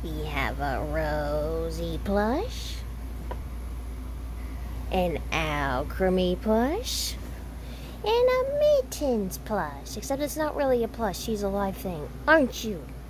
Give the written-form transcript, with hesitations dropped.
We have a Rosie plush, an Alchemy plush, and a Mittens plush. Except it's not really a plush, she's a live thing. Aren't you?